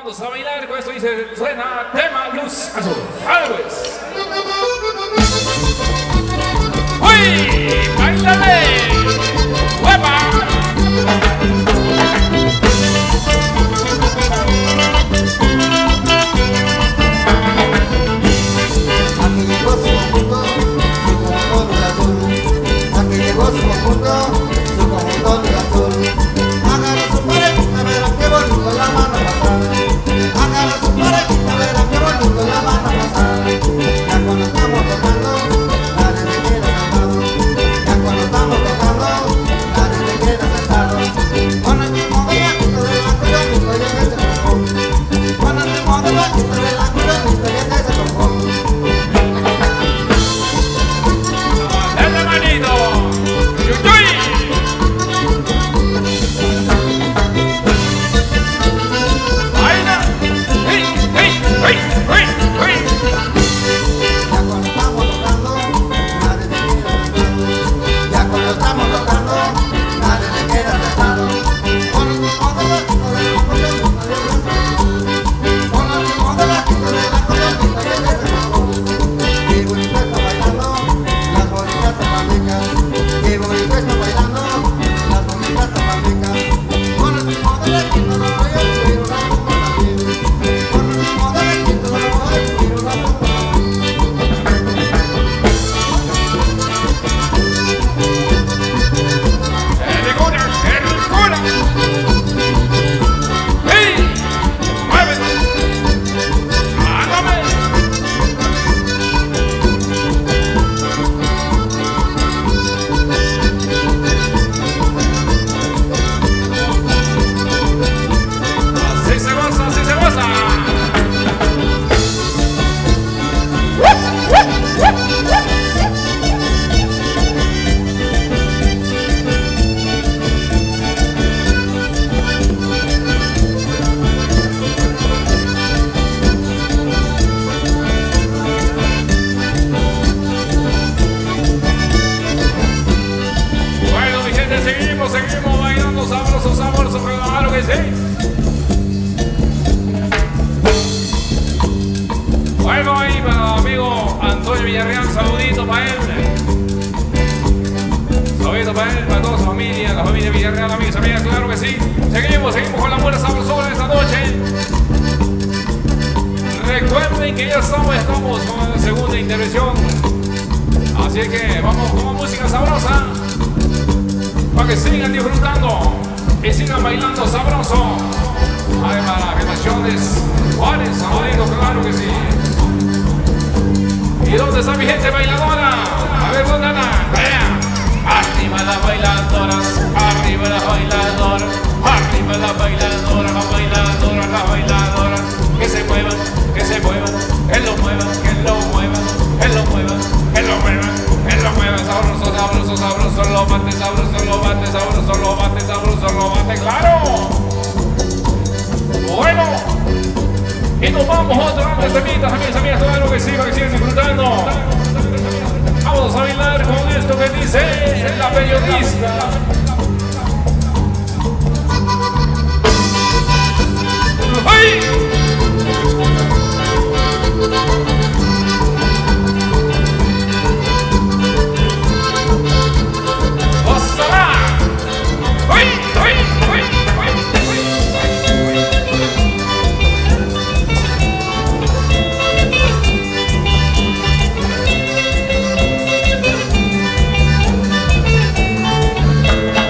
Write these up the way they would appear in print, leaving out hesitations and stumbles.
Vamos a bailar con esto, dice, suena tema Luz Azul. ¡Always! ¡Uy! ¡Báilale! ¡Huepa! Aquí llegó su conjunto, su conjunto Luz Azul. Aquí llegó su conjunto, su conjunto Luz Azul. Agarra su parejita, verán qué bonito la van a pasar. Agarra su parejita, verán qué bonito la van a pasar. Ya cuando estamos tocando, nadie se queda sentado. Ya cuando estamos tocando, nadie se queda sentado. Con el ritmo de la quinta de la cuya, mi historia es ese cojón. Con el ritmo de la quinta de la cuya, mi historia es ese cojón. ¡Dale manito! ¡Yuy! ¡Baila! ¡Hey! ¡Hey! ¡Hey! ¡Hey! ¡Hey! Ya cuando estamos tocando, nadie se queda sentado. Ya cuando estamos tocando, nadie se queda sentado. Con el ritmo de la quinta de la cuya, mi historia es ese cojón. Con el ritmo de la quinta de la cuya, mi historia es ese cojón. Qué bonito está bailando, las bonitas tambalecas. Qué bonito está bailando, las bonitas tambalecas. Con el ritmo de la quinta no voy a subir una tumba también. Con el ritmo de la quinta no voy a subir una tumba también. ¡Ericura! ¡Ericura! ¡Hey! ¡Muévete! ¡Ándame! ¡Así se goza! ¡Así se goza! Bueno, mi gente, seguimos bailando sabroso, sabroso, claro que sí. Bueno, ahí para el amigo Antonio Villarreal, saludito para él. Saludito para él, para toda su familia, la familia Villarreal, amigos, amigas, claro que sí. Seguimos con la buena sabrosura esta noche. Recuerden que ya estamos con la segunda intervención. Así que vamos con música sabrosa para que sigan disfrutando y sigan bailando sabroso. Además, las relaciones, Juárez, saluditos, claro que sí. ¿Y dónde está mi gente bailadora? A ver, ¿dónde andan? Vean. Arriba las bailadoras, arriba las bailadoras, arriba las bailadoras, las bailadoras, las bailadoras. Que se muevan, que se muevan, que lo muevan, que lo muevan, que lo muevan, que lo muevan, que lo muevan. Sabroso, sabroso, sabroso, lo bate, sabroso, lo bate, sabroso, lo bate, sabroso, lo bate, claro. Bueno, y nos vamos a otro de temitas, amigas, claro que sí, para que sigan disfrutando. Vamos a bailar con esto que dice la periodista. ¡Ay! ¡Osala! ¡Ay! ¡Ay! ¡Ay! ¡Ay!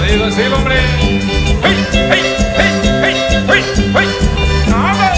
digo sí, hombre. ¡Hey, hey, hey, hey, hey, hey! ¡Nada!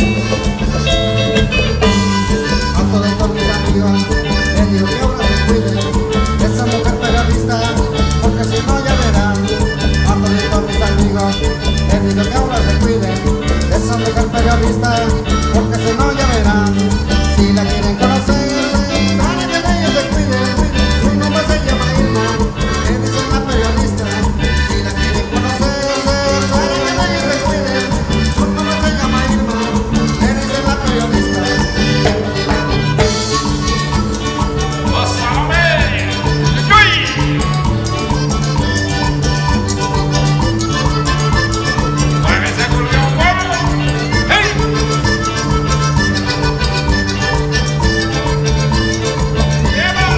A todos mis amigos, les digo que ahora se cuiden de esa mujer periodista, porque si no ya verán. A todos mis amigos, les digo que ahora se cuiden de esa mujer periodista, porque si no ya verán. Si la quieren conocer, para que de ella se cuiden. Su nombre se llama Irma, le dicen la periodista. Si la quieren conocer, para que de ella se cuiden. Su nombre se llama Irma, le dicen la periodista. ¡Pásame! ¡Uy! ¡Muévese, acordeón, muévelo! ¡Hey! ¡Lleva!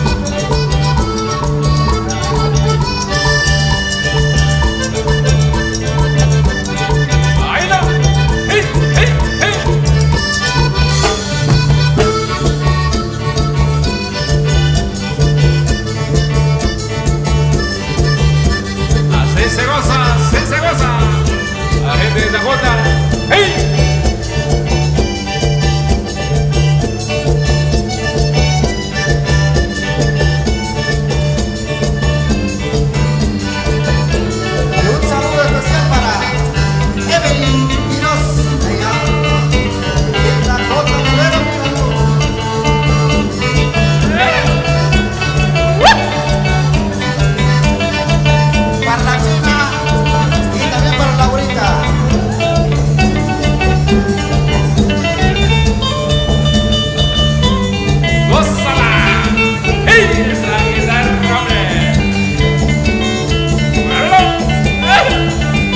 ¡Baila! ¡Hey, hey, hey! Así se goza, así se goza. La gente de Tajota. ¡Hey! Y un saludo especial para Evelyn Quiroz, allá en la Cota Modelo, para la China y también para Laurita. ¡Gózala! ¡Hey! ¡Es la guitarra, hombre! ¡Muévelo! ¡Eh!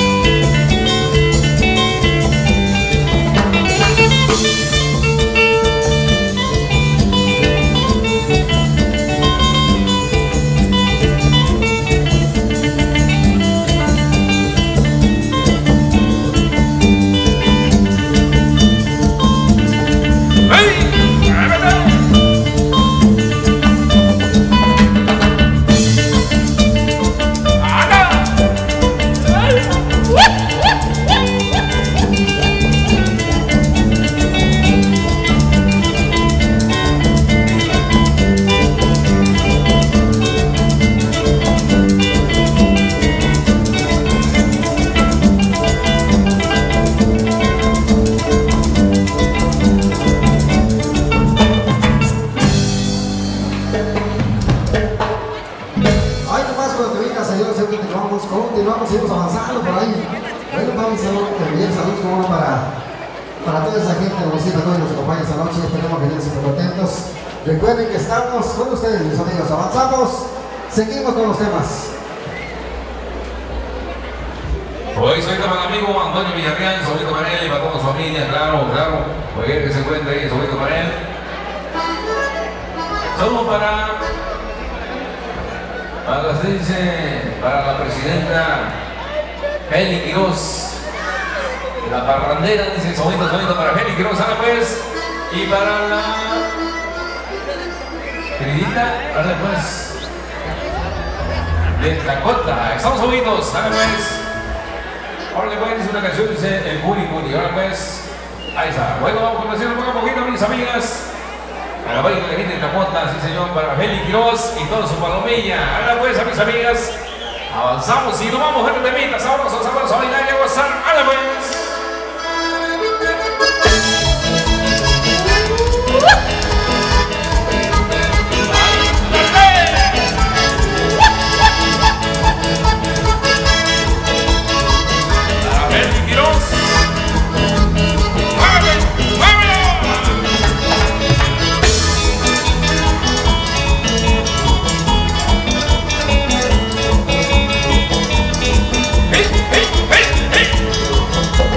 ¡Hey! ¡Muévelo! ¡Anda! Ay, nomás cuando te vengas, señores, continuamos, seguimos avanzando por ahí. Bueno, vamos a enviar saludos como para toda esa gente bonita que hoy nos acompaña esta noche. Esperemos que estén súper contentos. Recuerden que estamos con ustedes, mis amigos. Avanzamos, seguimos con los temas. Hoy soy con mi amigo Antonio Villarreal, sobrino para él y para toda su familia, claro. Oye, que se encuentre ahí, sobrino para él. Somos para la presidenta Heli Quiroz, la parrandera, dice sobrino para Heli Quiroz, ahora pues, y para la queridita, ahora pues, de Tacota, estamos unidos, ahora pues. Ahora pues dice una canción, dice el Cuni Cuni. Ahora pues, ahí está. Bueno, vamos a comenzar un poquito, mis amigas. A la baile de la gente de Tacota, sí señor, para Heli Quiroz y toda su palomilla. Ahora pues, a mis amigas, avanzamos y nos vamos a este temita. Sabrosos, a bailar y a gozar. Ahora pues. Hey!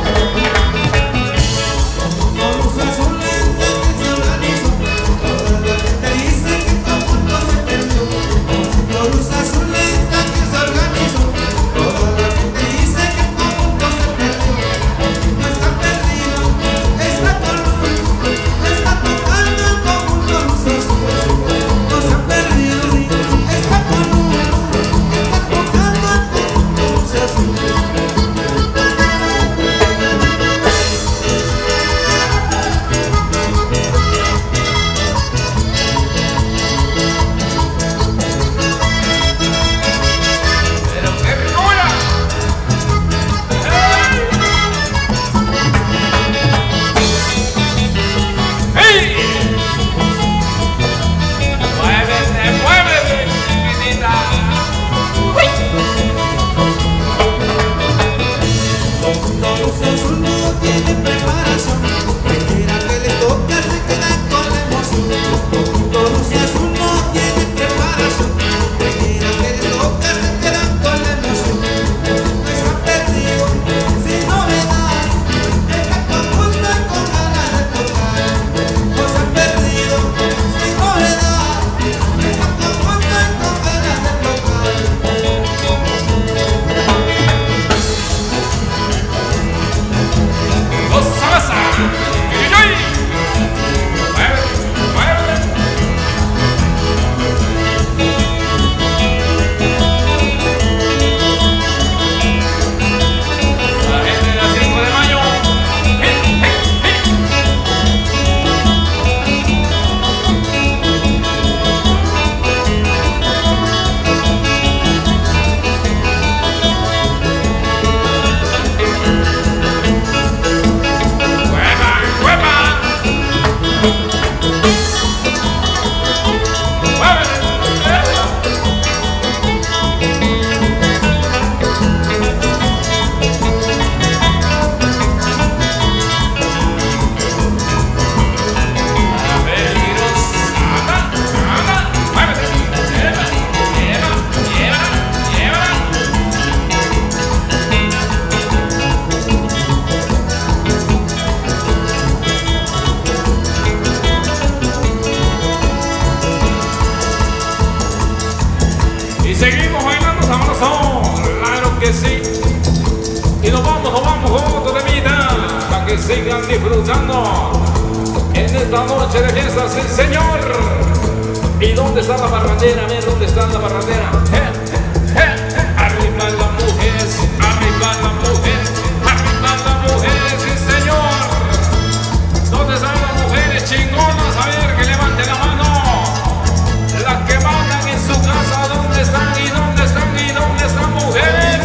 seguimos bailando sabroso, claro que sí. Y nos vamos con otro temita, para que sigan disfrutando en esta noche de fiesta, sí señor. ¿Y dónde está la parrandera? A ver, ¿dónde está la parrandera? Arriba las mujeres, arriba las mujeres, arriba las mujeres, sí señor. ¿Dónde están las mujeres chingonas? A ver, que levanten la mano. Las que mandan en su casa, ¿dónde están? ¿Y dónde están? ¿Y dónde están mujeres?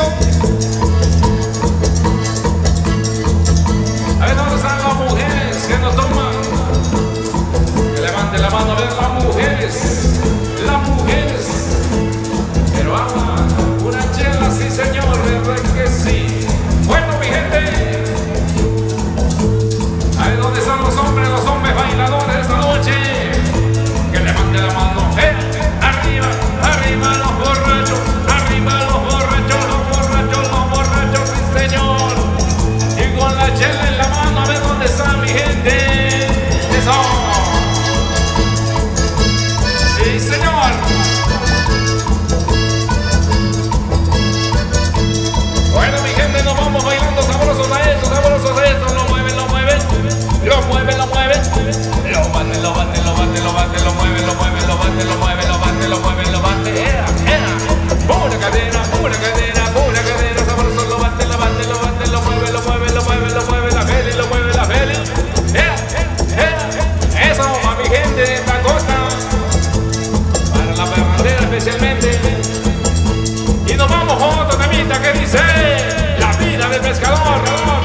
A ver, ¿dónde están las mujeres que nos toman? Que levanten la mano a ver las mujeres. Las mujeres. Pero agua, una chela, sí señor, verdad que sí. Bueno, mi gente. A ver, ¿dónde están los hombres bailadores esta noche? Que levanten la mano. Arriba, arriba los borrachos, arriba los borrachos, los borrachos, sí señor. Y con la chela en la mano, a ver dónde está mi gente. Eso. Sí señor. Bueno, mi gente, nos vamos bailando sabrosos a esto, lo mueven, lo mueven, lo mueven, lo mueven, lo baten, lo baten, lo baten, lo baten, lo mueven, lo mueven, lo baten, lo mueven, lo baten, lo mueven, lo baten, pura cadena, sabroso, lo baten, lo baten, lo baten, lo mueven, lo mueven, lo mueven, lo mueven, la feli, lo mueve la feli, eso, a mi gente de esta costa, para la parrandera especialmente. Y nos vamos con otro temita que dice La vida del pescador.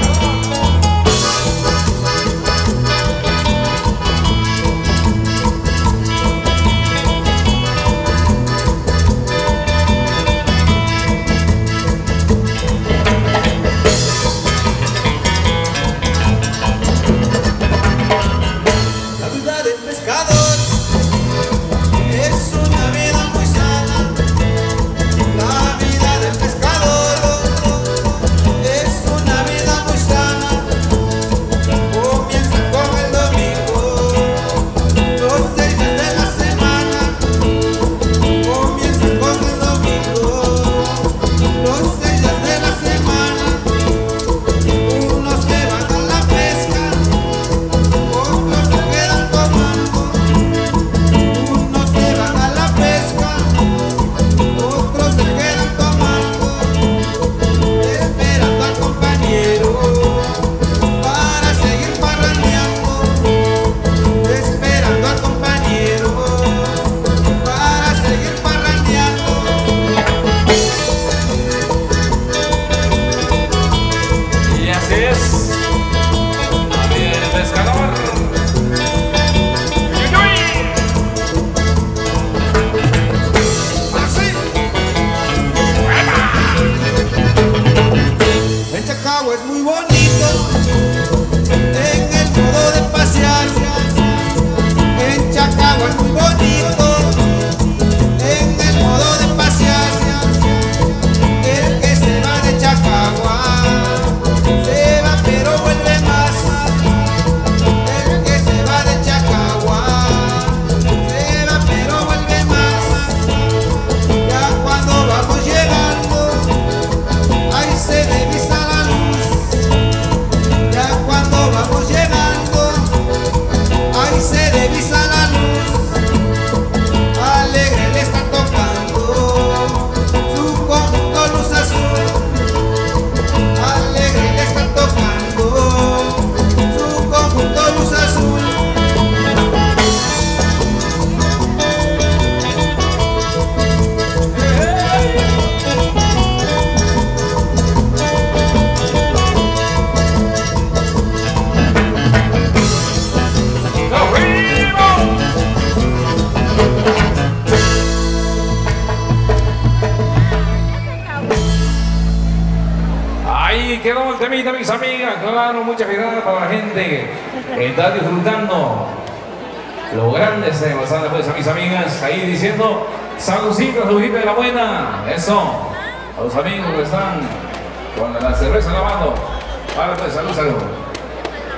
La vida del pescador es una vida muy sana. La vida del pescador es una vida muy sana. Comienza con el domingo, los 6 días de la semana. Comienza con el domingo, los 6 días de la semana. Unos se van a la pesca, otros se quedan tomando. Unos se van a la pesca, otros se quedan tomando, esperando al compañero para seguir parrandeando, esperando al compañero para seguir parrandeando. Y así es, la vida del pescador. Así. En Chacagua es muy bonito, en el modo de pasear. En Chacagua es muy bonito, en el modo de pasear. El que se va de Chacagua se va pero vuelve más. El que se va de Chacagua se va pero vuelve más. Ya cuando vamos llegando, ahí se divisa la luz. Ya cuando vamos llegando, ahí se divisa la luz. Alegre le está tocando su conjunto luz azul. Alegre le está tocando su conjunto luz azul. Ahí quedó el temita, mis amigas. Claro, muchas gracias para la gente que está disfrutando los grandes temas. Pues a mis amigas ahí diciendo saludcita, saludcita de la buena. Eso, a los amigos que están con la cerveza en la mano. Ahora pues, salud, salud.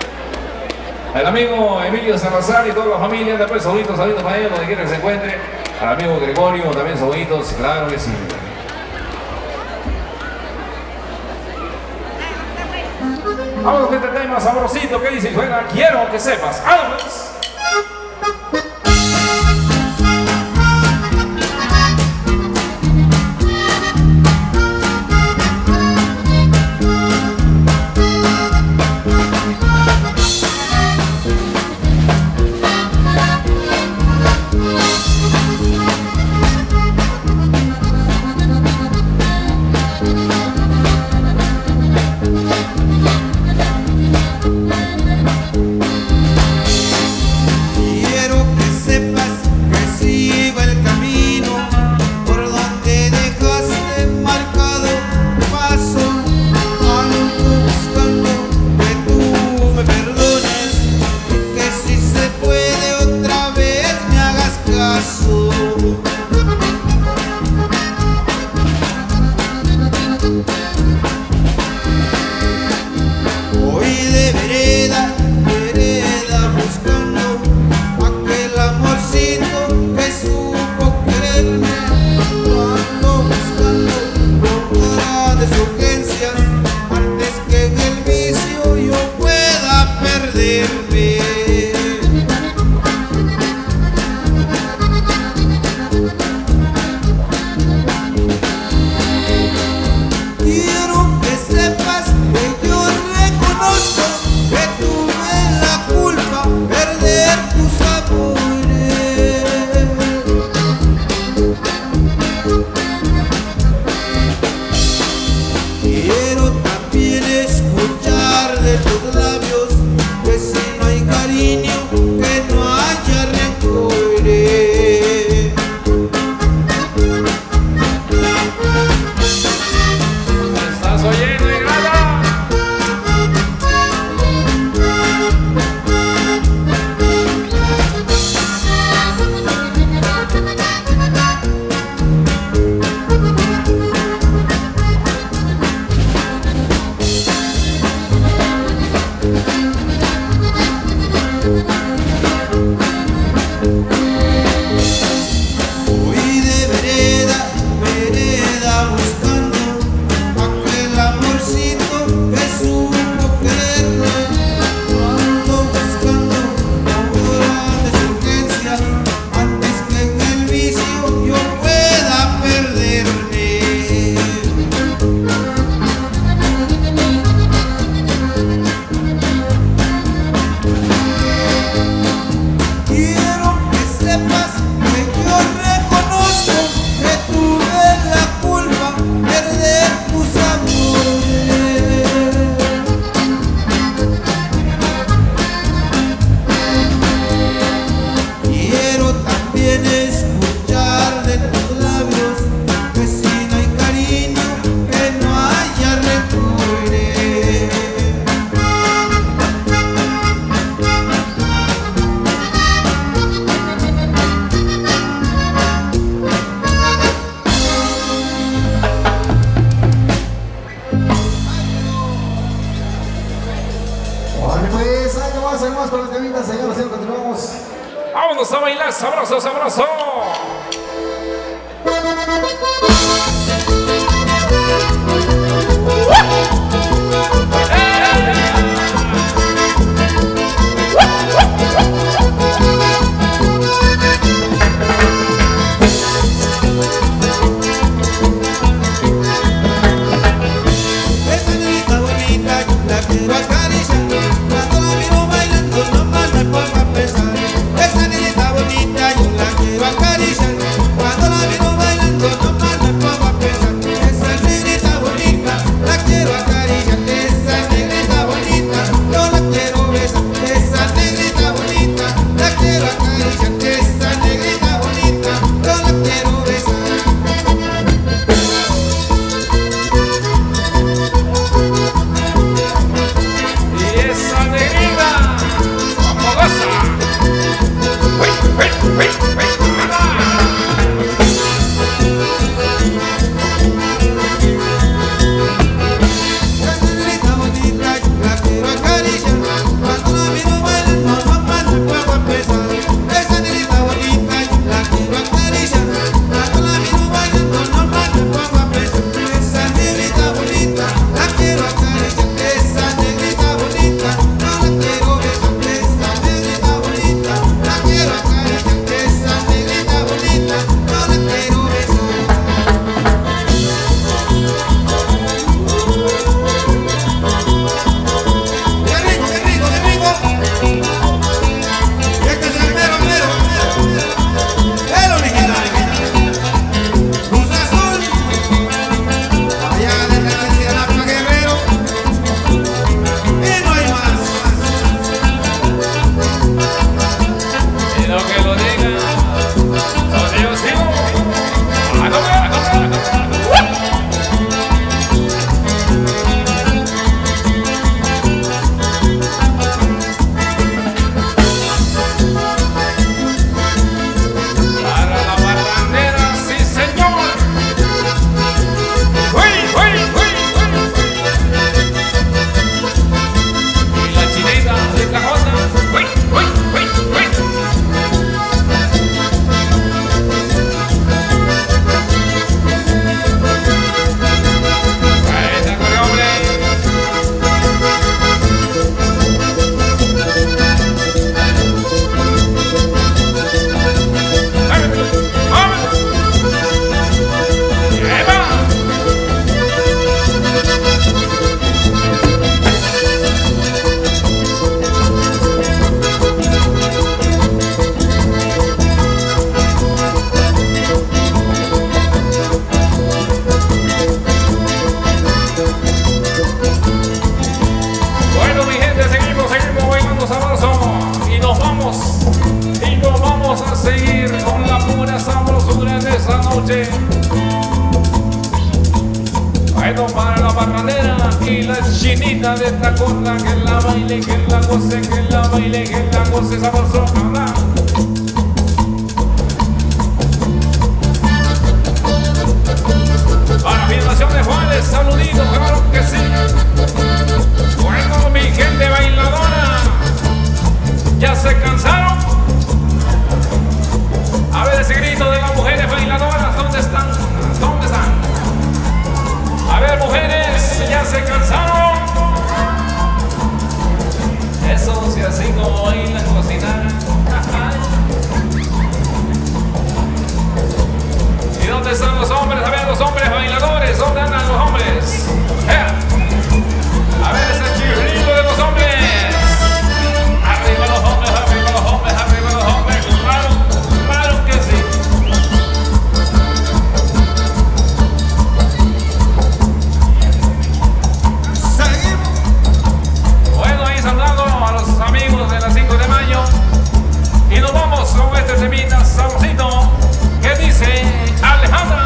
El amigo Emilio Salazar y toda la familia, después saluditos para ellos, donde quiera que se encuentre. Al amigo Gregorio, también saluditos, claro que sí. Vamos con este tema sabrosito que dice, juega, quiero que sepas. ¡Vamos! Vámonos a bailar sabroso, sabroso. Esa niñita bonita, la quiero acariciar. Cuando la miro bailando, no más me pongo a pensar. Esa niñita bonita, yo la quiero acariciar. noche. Bueno, para la barranera y la chinita de esta corda, que la baile, que la goce, que la baile, que la goce sabrosona. Para Filmación de Juárez, saluditos, claro que sí. Bueno, mi gente bailadora, ¿ya se cansaron? A ver ese grito de las mujeres bailadoras, ¿dónde están? ¿Dónde están? A ver, mujeres, ¿ya se cansaron? Eso, si así como bailan, cocinar. ¿Y dónde están los hombres? A ver, los hombres bailadores, ¿dónde andan los hombres? A ver ese chirrido de los hombres. Arriba los hombres, arriba los hombres, arriba los hombres. Claro, claro que sí. Bueno, ahí saludando a los amigos de la 5 de mayo. Y nos vamos con este temita sabrosito que dice Alejandra.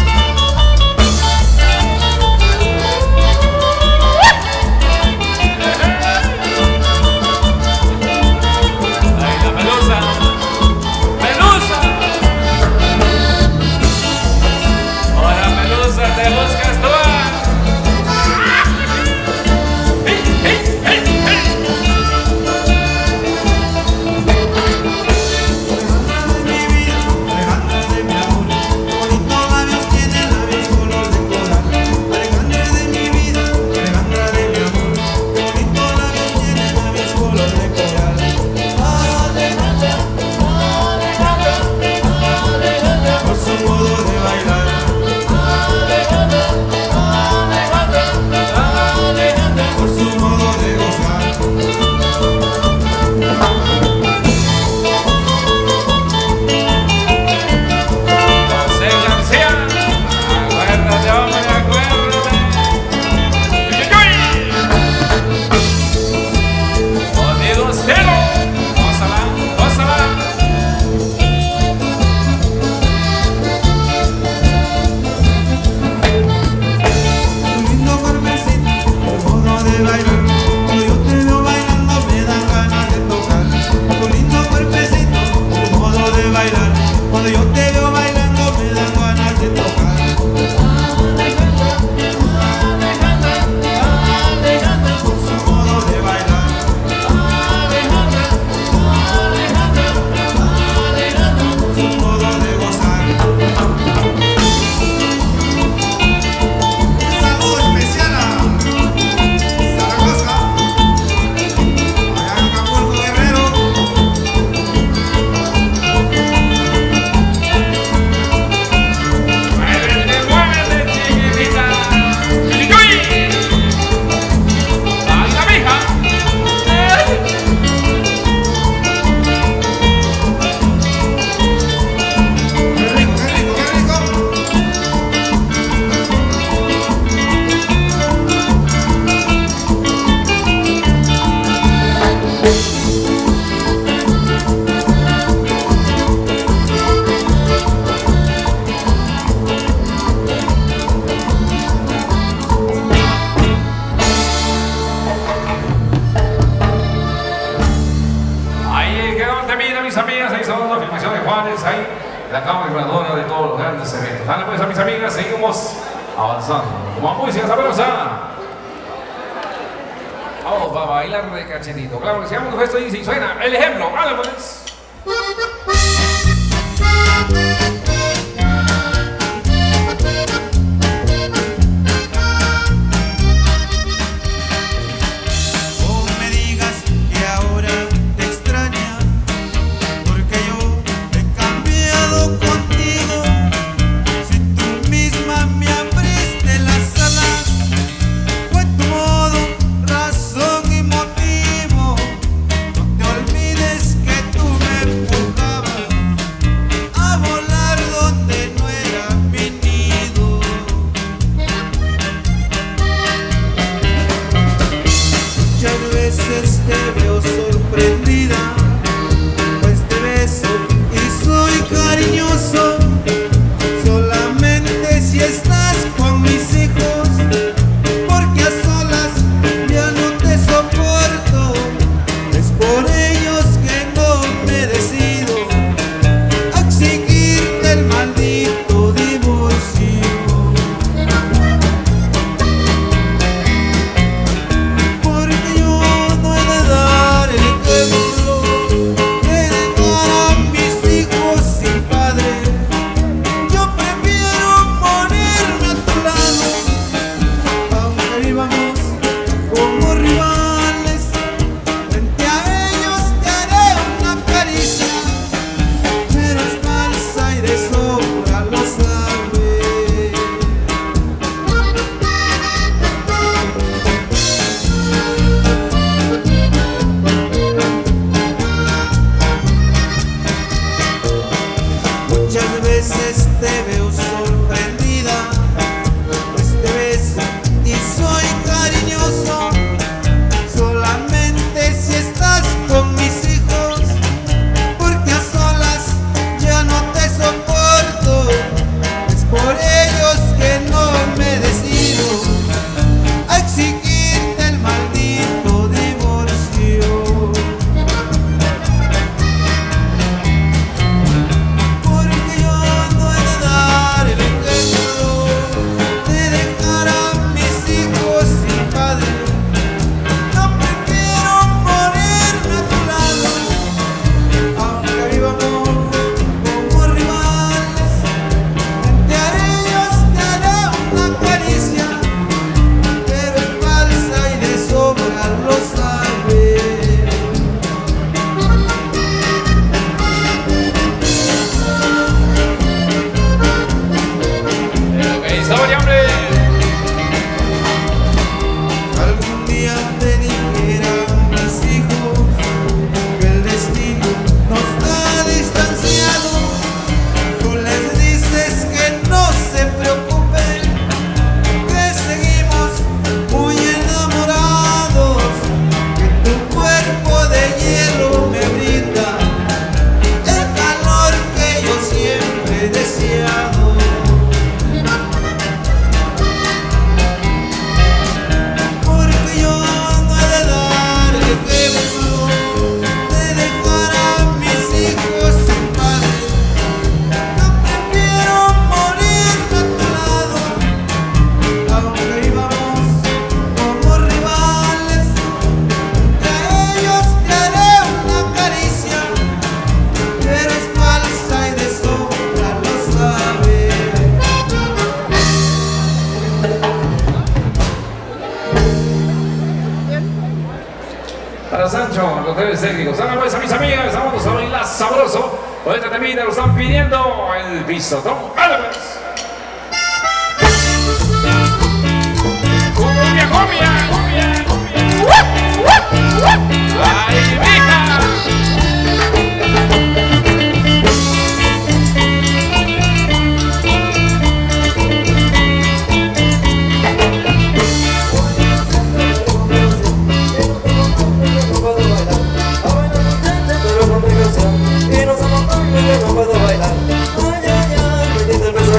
Ay, la pelusa. ¡Pelusa! Ahora, pelusa, te buscas tú. La cámara ganadora de todos los grandes eventos. Dale pues a mis amigas, seguimos avanzando. Como música sabrosa. Vamos a bailar de cachetito. Claro que si hagamos un gesto y si suena el ejemplo. Dale pues. Tú mucho los tres técnicos. Ahora pues a mis amigas, vamos a bailar sabroso. Con esta temida lo están pidiendo el pisotón. ¡Vale pues! ¡Cumbia, cumbia! ¡Ay, mija! No puedo bailar, ay, ay, ay, me dice el beso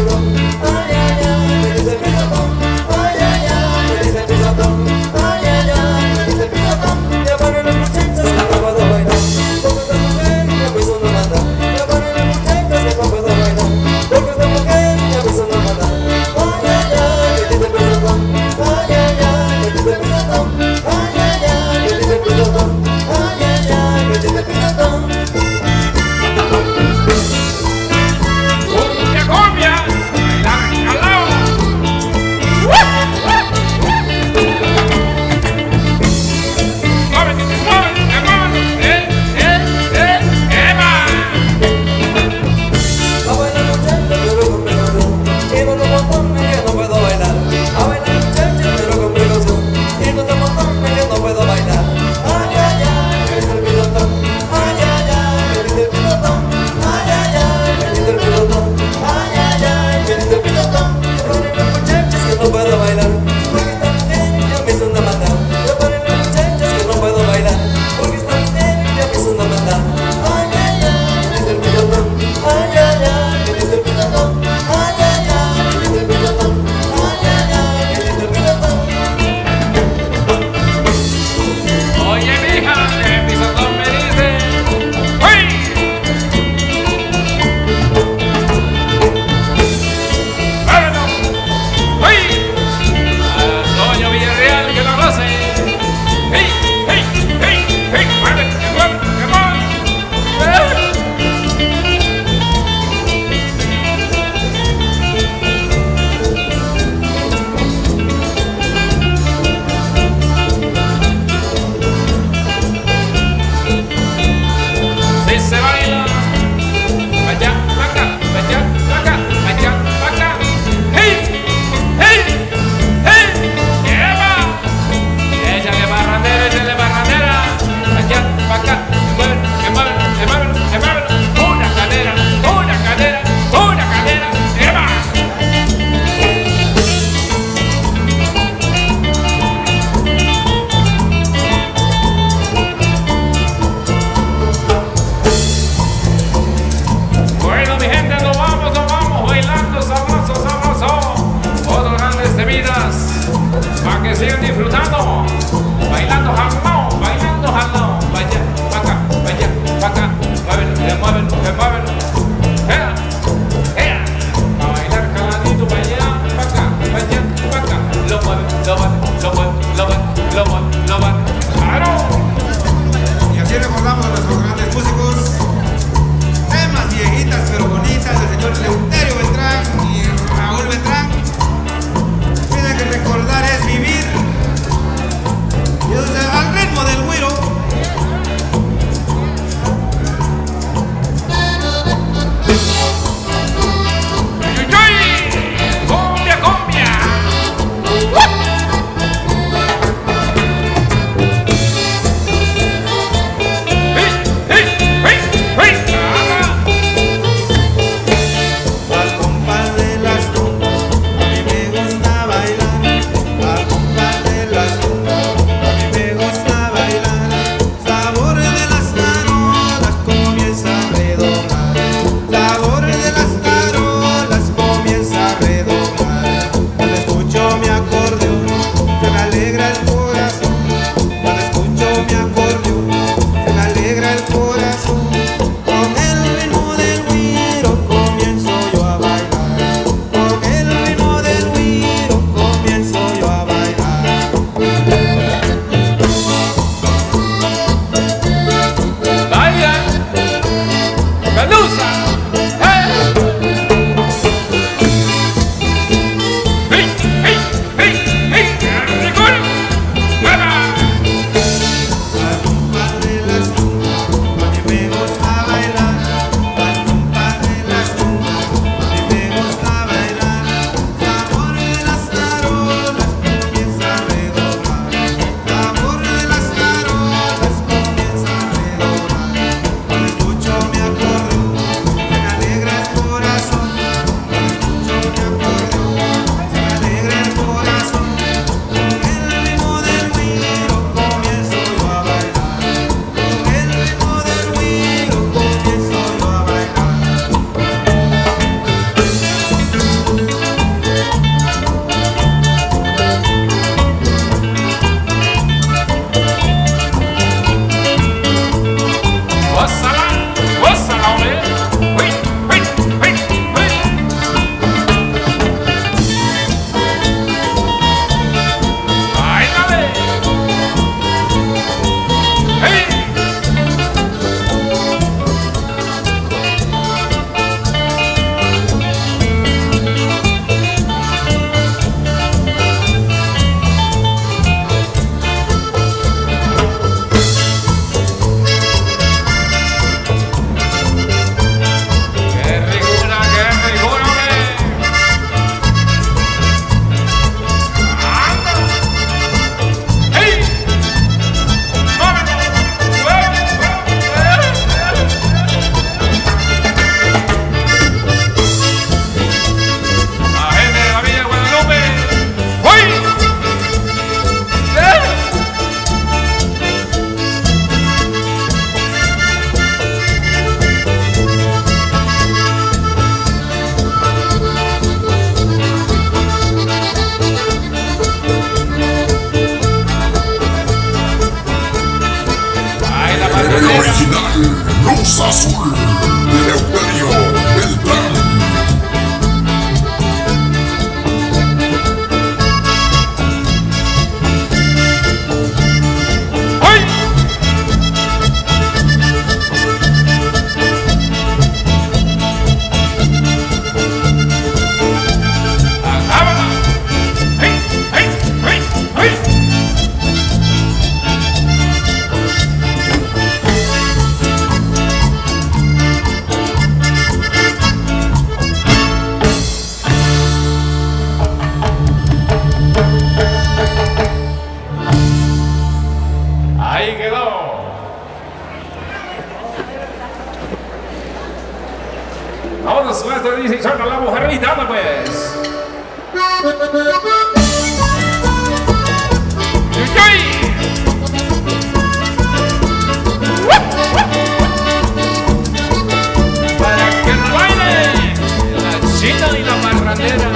Para que no baile la china y la marranera.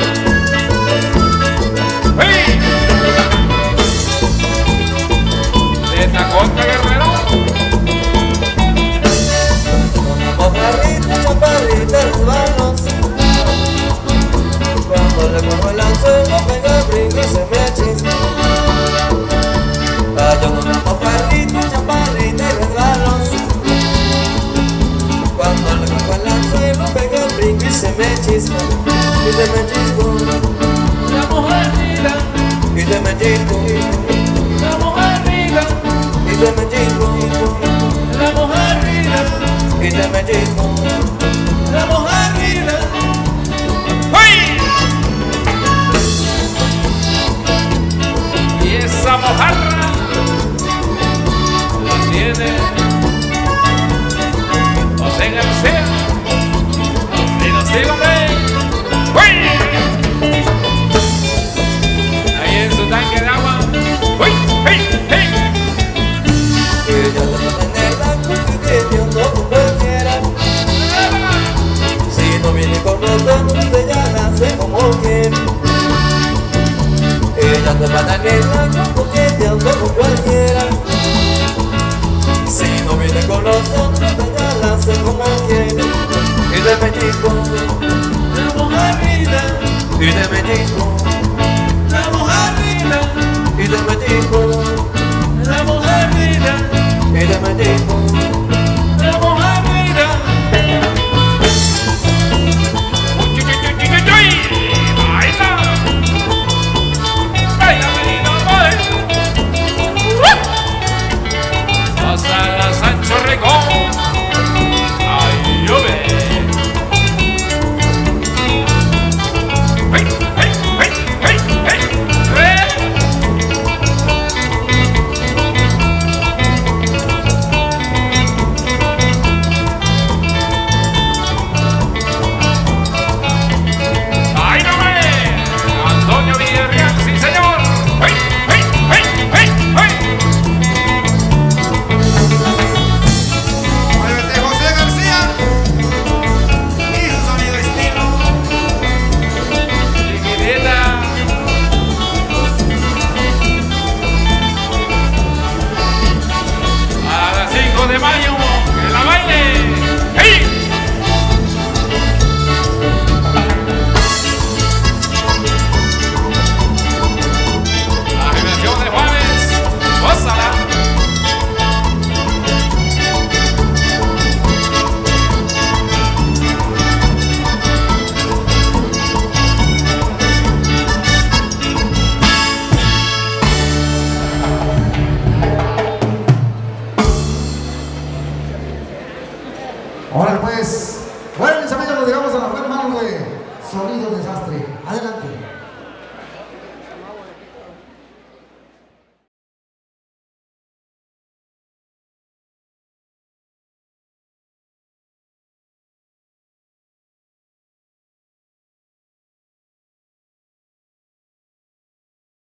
¡Hey! De Tacota, Guerrero. Mojarrita, chaparrita, resbalos. Cuando le cojo el anzuelo, pega, brinca y se me chispa. Yo con una mojarrita, chaparrita y resbalos. Cuando le cojo el anzuelo, pega, brinca y se me chispa. Y se me chispo. La mojarrita, Y se me chispo. la mojarrita, Y se me chispo. la mojarrita, Y se me chispo. la mojarrita. ¡Hey! Y esa mojarra la tiene José García. Y no sigo, hombre. ¡Hey! Ahí en su tanque de agua. ¡Hey! ¡Hey! ¡Hey! Ella te va a tener la culpa que yo no con cualquiera. Si no viene con nosotros, ella la hace como quiere. Ella te va a tener la culpa que yo no con cualquiera. Si no viene con nosotros, ella la hace como quiere. Y de México, La mojarrita, y de México, la mojarrita, y de México, la mojarrita. y de México.